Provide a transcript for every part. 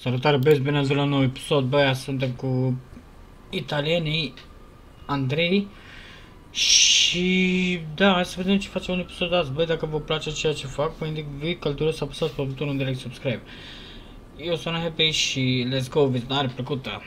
Salutare, băieți, bine ați venit la nou episod. Băia, suntem cu italienii Andrei. Și da, hai să vedem ce facem un episod azi. Băi, dacă vă place ceea ce fac, vă indic călduros să apăsați pe butonul direct subscribe. Eu sunt Happy și let's go, vizionare plăcută.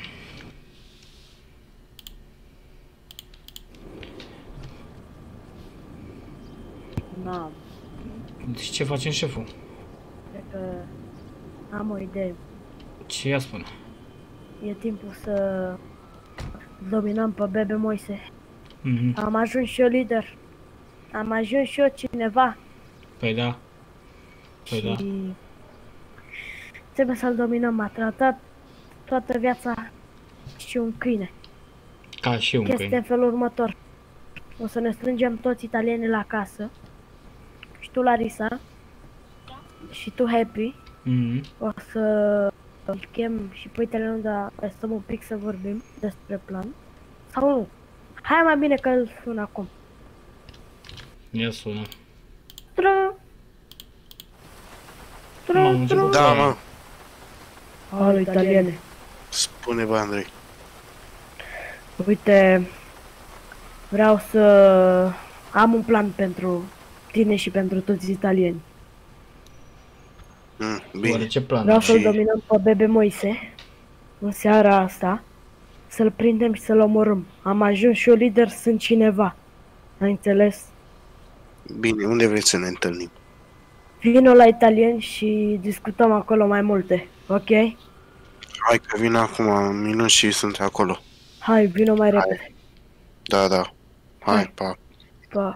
Da, Deci ce facem, șeful? cred că am o idee. Ce ea spune? E timpul să dominăm pe Bebe Moise. Am ajuns și eu lider. Am ajuns și eu cineva. Păi da. Păi da. Și trebuie să-l dominăm. A tratat toată viața și un câine. Ca și un Este în câine. felul următor. O să ne strângem toți italienii la casă. Și tu, Larisa. Și tu, Happy. O să îl chem și pe italianul, dar stăm un pic să vorbim despre plan. Sau nu? Hai mai bine că îl sun acum. Ia sună. Da, mă. Alo, italiene. Spune, bă, Andrei. Uite, vreau să am un plan pentru tine și pentru toți italieni. Oare Bine. ce plan? Vreau să-l Și- dominăm pe Bebe Moise în seara asta, să-l prindem și să-l omorâm. Am ajuns și eu lider, sunt cineva. Ai înțeles? Bine, unde vreți să ne întâlnim? Vino la italieni și discutăm acolo mai multe, ok? Hai că vin acum, minut și sunt acolo. Hai, vino mai repede. Da, da. Hai, Hai. pa. Pa.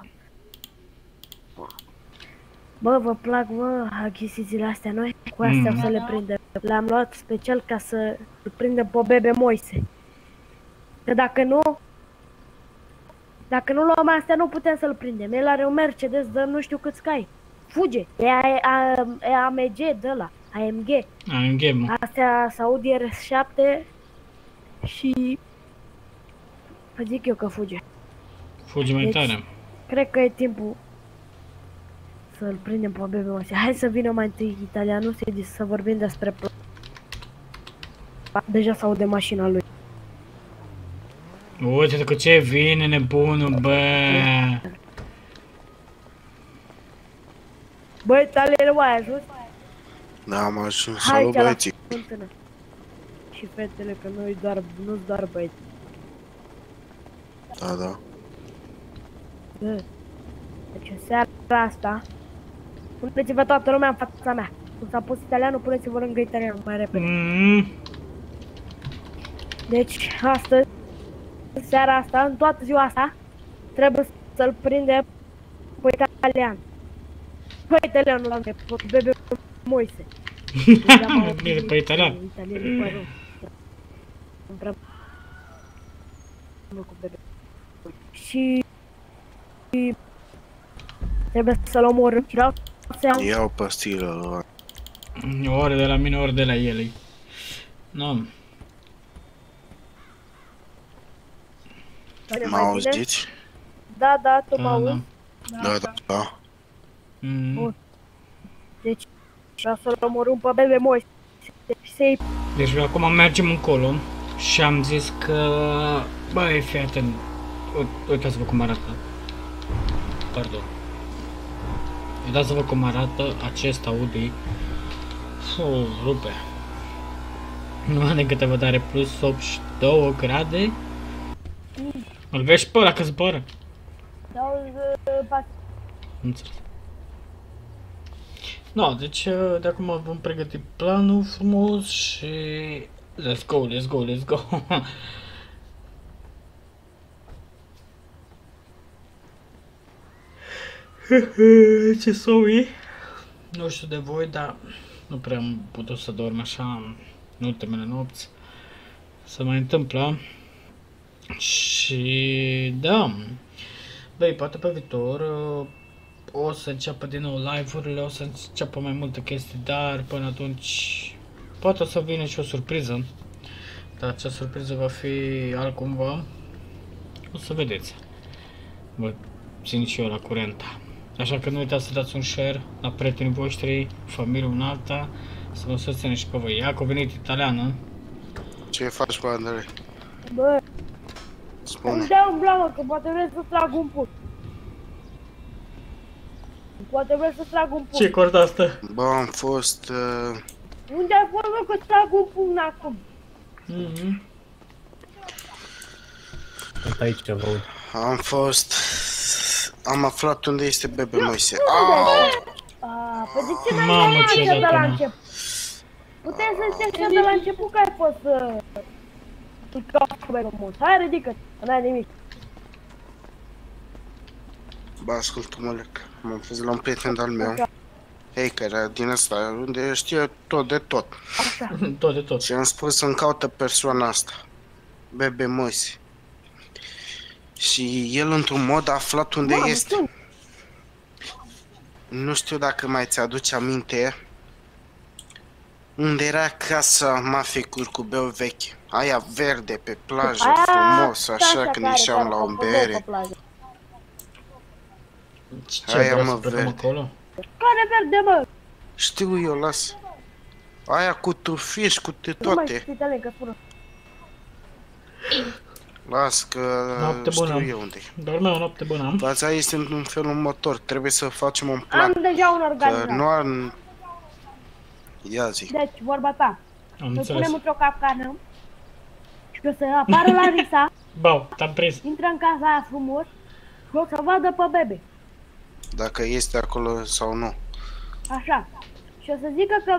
Bă, vă plac, mă, achizițiile astea noi? Cu astea o să le prindem. Le-am luat special ca să îl prindem pe Bebe Moise. Că dacă nu luăm astea, nu putem să-l prindem. El are un Mercedes de nu știu câți cai. Fuge. E AMG de ăla. AMG. Am game. Astea sunt Audi RS7 și... Vă zic eu că fuge. Fugi mai Deci- tare. Cred că e timpul să-l prindem pe Bebe Moise. Hai să vină mai întâi italianul să vorbim despre plan. Deja s-aude mașina lui. Uite-te cu ce vine nebunul, bă. Băi, italianul, ai ajuns? Da, am ajuns. Hai Salut, ce la băieții. fântână. Și fetele, că nu-s doar băieți. Da, da. Bă, deci în seara asta, puneți-vă toată lumea în fața mea. Cum s-a pus italianul, puneți-vă lângă italianul mai repede. Deci, astăzi, în seara asta, în toată ziua asta, trebuie să-l prindem pe italian. Pe italianul la mine, pe Bebe Moise. Bine, pe italian. Italienii, păi nu. Împreună cu Bebe. Și trebuie să-l omorâm. Vreau să iau Iau pastilă lor. Ori de la mine, ori de la ele. Nu. Mă auziți? Da, da, tu mă Da, auzi? Da, da, da. Bun. Deci, vreau să-l omorâm pe Bebe Moise. Să-i Deci acum mergem încolo și am zis că... Băi, fii atent. Uitați-vă cum arată. Pardon. Uitați-vă cum arată acest Audi. Rupe. Numai decât te văd are plus 82 grade. Îl vezi pe ăla că zboară. dau pas. Înțeles. No, deci de acum vom pregăti planul frumos și let's go, let's go, let's go. Ce sau e? Nu știu de voi, dar nu prea am putut să dorm așa în ultimele nopți. Se mai întâmplă. Și da. Băi, poate pe viitor o să înceapă din nou live-urile, o să înceapă mai multe chestii, dar până atunci poate o să vină și o surpriză. Dar acea surpriză va fi altcumva. O să vedeți. Vă țin și eu la curent. Așa că nu uitați să dați un share la prietenii voștri, familie, un alta, Să vă susține și pe voi. Ia că a venit italiană. Ce faci, bă, Andrei? Bă, Spune. îmi dai un blamă, că poate vrei să trag un pun. Poate vrei să trag un pun. Ce corda asta? Bă, am fost... Unde ai fost, mă, că trag un pun acum? Uite aici ce vă aud. Am fost... Am aflat unde este Bebe Moise. Păi de ce n-ai Mamă, luat ce așa de la dată, început? Puteai să zici așa de la început că ai fost să... Îl cauți cu Bebe Moise. Hai, ridică-te, n-ai nimic. Bă, ascultă-mă, Lec. M-am fost la un prieten de-al meu. Hei, că era din ăsta, unde știe tot de tot. Așa. Tot de tot. Și am spus să-mi caută persoana asta. Bebe Moise. Și el, într-un mod, a aflat unde este. Sunt. Nu știu dacă mai ți-aduce aminte unde era casa mafiei Curcubeu vechi. Aia verde pe plajă, frumos, așa, când ieșeam la o bere. Ce Aia, vrea mă, să plecăm verde. acolo? Care verde, mă? Știu eu, las. Aia cu tufiș, cu Nu mai toate. știu italian, că spune. Las că Noapte bună. știu eu unde. Dormea o noapte bună am. Fața este în felul următor. Trebuie să facem un plan. Am deja un Că organizat. nu am... Ia zi. Deci, vorba ta. Am Să înțeles. punem într-o capcană și o să apară Larisa, Bau, te-am prins. intră în casa aia frumos și o să vadă pe Bebe. Dacă este acolo sau nu. Așa. Și o să zică că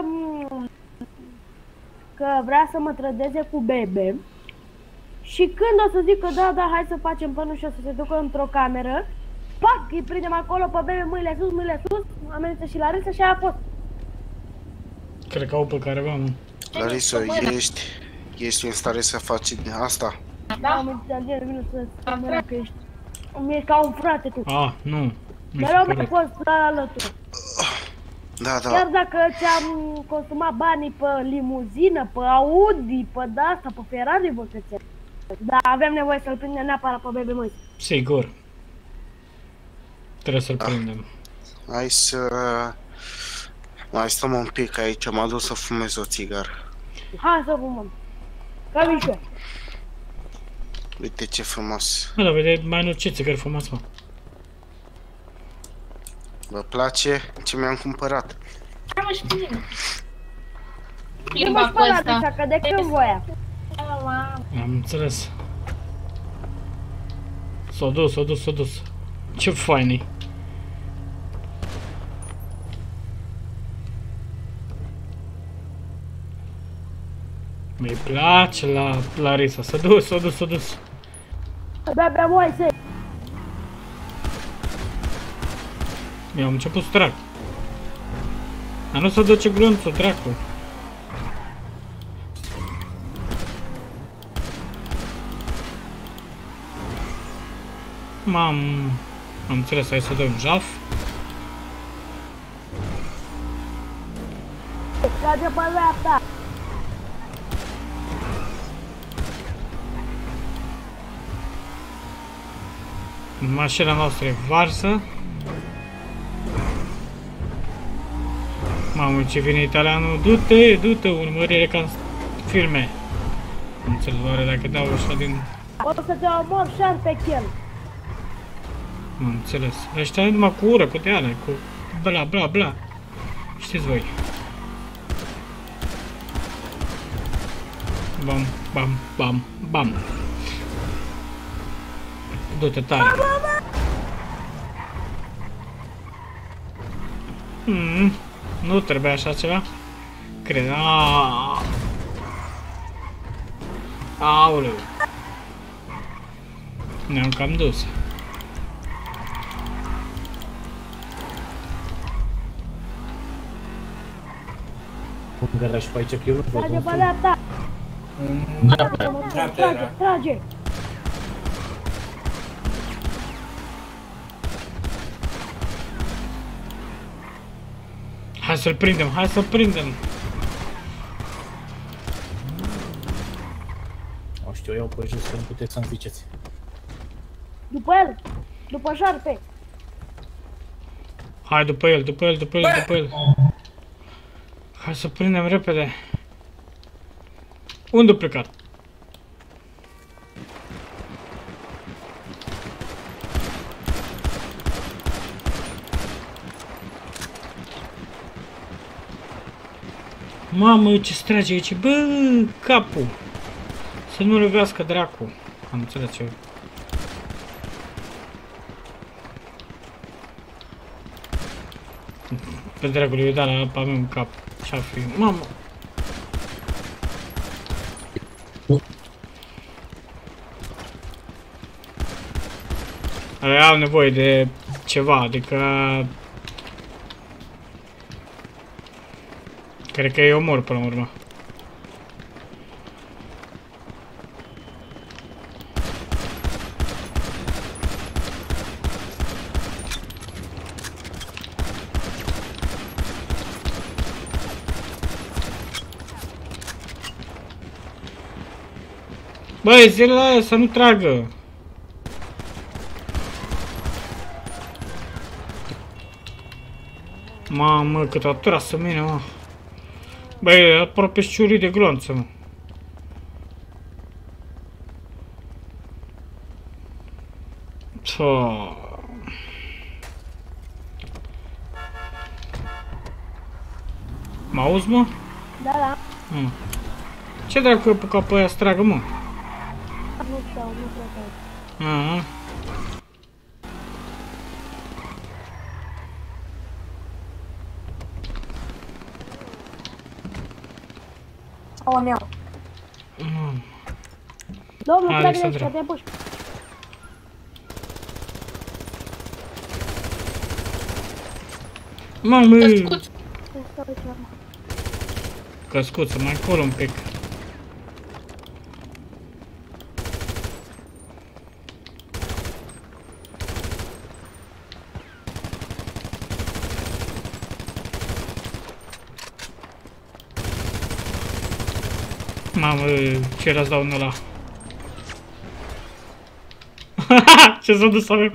vrea să mă trădeze cu Bebe. Și când o să zică da, hai să facem planul și o să se ducă într-o cameră, pac, îi prindem acolo pe Bebe, mâinile sus, amenință și Larisa și aia a fost. Cred că au pe careva, mă. Larisa, ești în stare să faci asta? Da, am înțeles, vine să spun că ești. Mi-ești ca un frate tu. Ah, nu. Nu Mereu se mi-ai pare. fost alături. Da, Chiar da. dacă ți-am consumat banii pe limuzină, pe Audi, pe de-asta, pe Ferrari, vă cățel. Dar avem nevoie să-l prindem neapărat pe Bebe Moise. Sigur. Trebuie să-l prindem. Hai să... Mai stăm un pic aici, m-a dus să fumez o țigară. Hai să fumăm. Ca mișcă. Uite ce frumos. Mă, dar vede, mai nu ce țigări fumați, mă. Vă place ce mi-am cumpărat? Am și pe mine. Nu mă Limba cu spăla ăsta. așa, că de când voia. Am înțeles. S-a dus. Ce fain-i. Mi-i place la Larisa. S-a dus. Bebe Moise. Eu am început să trag. Dar nu se duce glonțul, dracu. Am înțeles, hai să dăm jaf. Trage pe dreapta. Mașina noastră e varsă. Mamă, ce vine italianul. Du-te, urmărire ca în filme. Nu înțeles doar dacă dau așa din... O să te omor șarpechel. Nu înțeles. Ăștia numai cu ură, cu deale, cu bla. Știți voi. Bam. Du-te tare. Nu trebuie așa ceva? Cred. Aoleu. Ne-am cam dus. Cum gărași pe aici chiulul? Trage pe dreapta. Trage. Hai să-l prindem. O știu eu pe jos, că nu puteți să-mi ziceți. După el. După șarpe. Hai după el. Hai să prindem repede. Unde a plecat? Mamă, ce strage aici, bă, capul. Să nu lovească dracu. Am înțeles ce. Pe dragul lui, da la apa mea în cap. Ce-a fi? Mamă. Am nevoie de ceva, adică... Cred că îi omor până la urmă. Băi, zile la aia să nu tragă! Mamă, cât a tras să mine, mă! Băi, aproape șciurii de glonță, mă! Mă auzi, mă? Da, da. Ce dracu e apucat pe aia să tragă, mă? Nu știu, nu știu. Aha. Aoleu. Domnul, trage Alexandra. de pușcă. Mamă! Căscuț. Căscuță, mai încolo un pic. Mamă, ce era să dau în ăla? Ce s-a dus avem?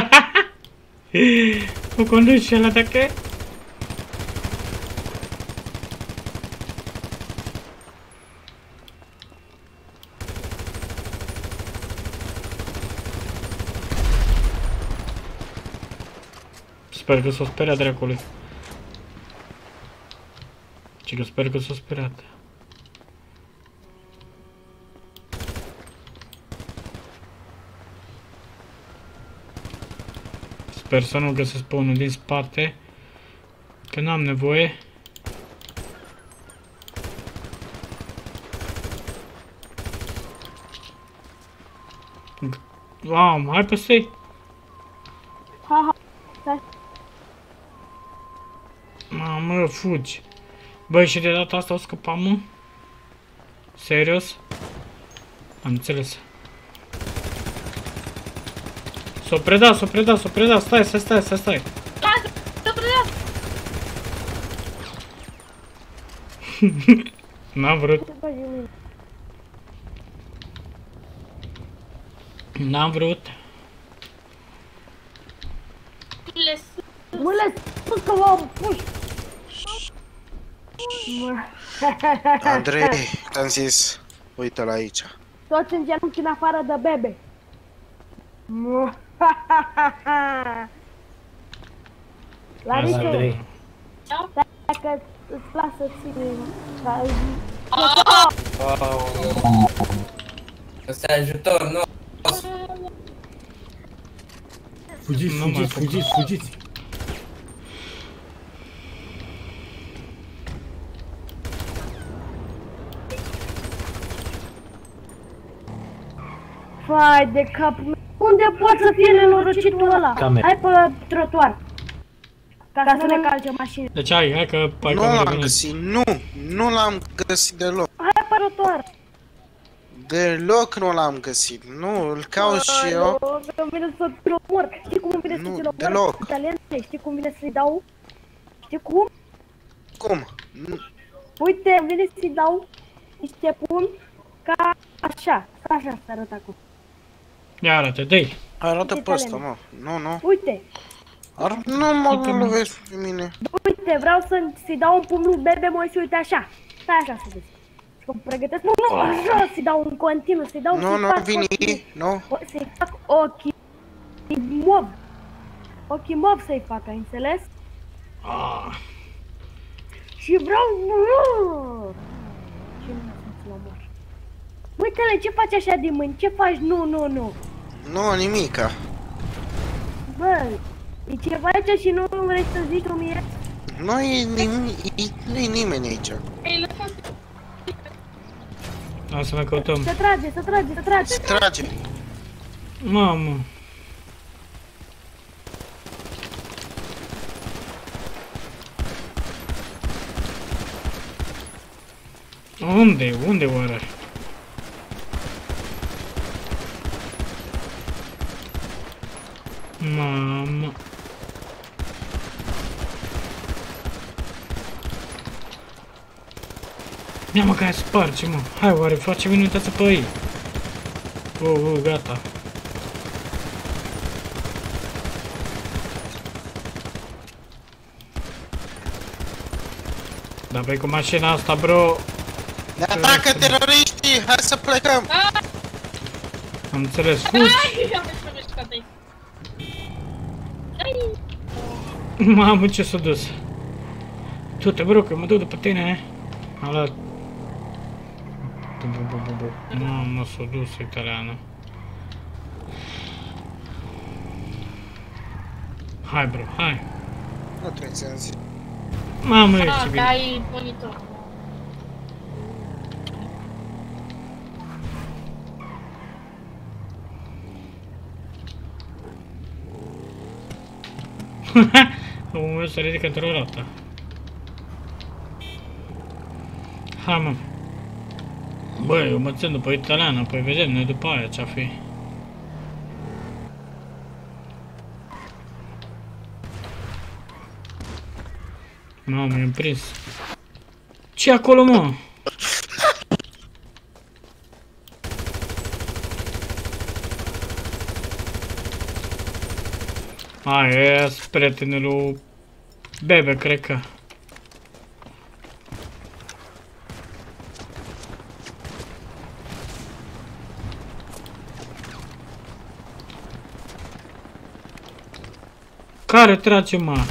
O conduci și ăla dacă? Sper că s-o speriat dracului. Ce că sper că s-o speriat. Sper să nu găsesc pe unul din spate, că n-am nevoie. Wow, hai peste-i! Ha, ha. Mamă, fugi! Băi, și de data asta o scăpam, mă? Serios? Am înțeles. S-o preda, s-o preda, s-o preda, stai, stai. Lasă, să predea. N-am vrut. N-am vrut. Mă lăs, spus că v-am pus. Andrei, te-am zis, uite-l aici. Toți în genunchi în afară de bebe. Larisu, Andrei. dacă îți lasă ție, Ăsta e ajutor, nu? Fugiți, Nu mai fugiți, fugiți, fugiți! Fai de capul meu. Unde poate să fie nenorocitul ăla? Camera. Hai pe trotuar. Ca să ne calce mașini. Deci hai că... Nu l-am găsit, nu l-am găsit deloc. Hai pe trotuar. Deloc nu l-am găsit, nu, îl caut și eu. Îmi vine să-l omor. Știi cum îmi vine să-l omor? Deloc. Italian, știi cum vine să-i dau? Știi cum? Cum? Uite, îmi vine să-i dau niște pumni ca așa. Așa se arătă acum. Ia arată, dă-i. Arată pe ăsta, mă. Nu. Uite. Nu mă lovesc pe mine. Uite, vreau să-i dau un pumn lui Bebe Moise, uite așa. Stai așa să vezi. Și că pregătesc, nu, așa, să-i dau un continuu, să-i dau... Nu, vine, nu. Să-i fac ochii mov. Ochii mov să-i fac, ai înțeles? Și vreau... Ce nu să-ți omor? Uite-le, ce faci așa din mâini? Ce faci? Nu. Nu, nimica. Bă, e ceva aici și nu vrei să zici cum e? Nu-i nimeni aici. Ei, lăsați. O să mai căutăm. Se trage. Se trage. Mamă. Unde oare? Mamă. Ia mă, că aia sparge, mă. Hai, oare face minutață pe ei. Gata. Da, băi, cu mașina asta, bro. Ne atacă teroriștii, hai să plecăm. Am înțeles, fugi. Mamă, ce s-a dus. Du-te, bro, că mă duc după tine. Ala. Mamă, s-a dus italianul. Hai, bro, hai. Nu trebuie să-mi zic. Mamă, e ce bine. Dai monitor. Omul meu se ridică într-o dată. Hai, mă. Băi, eu mă țin după italiană, păi vedem noi după aia ce-a fi. Mamă, i-am prins. Ce acolo, mă? Aia e prietenul lui Bebe, cred că. Care trage, mă?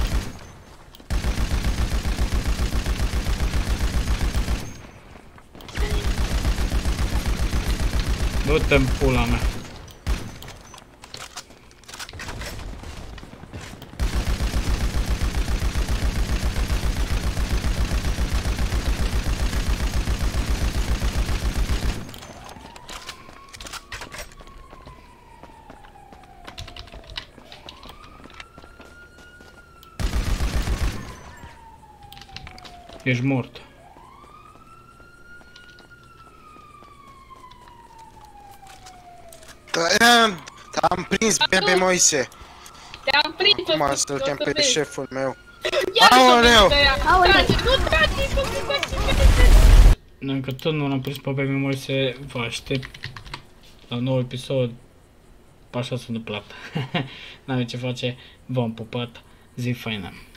Du-te-n pula mea. Ești mort. Am prins Bebe Moise. Te-am prins. Acum să-l chem pe șeful meu. Aoleu! Noi încă tot nu l-am prins pe Bebe Moise, vă aștept la nou episod. Așa s-a întâmplat. N-avem ce face, v-am pupat, zi faină.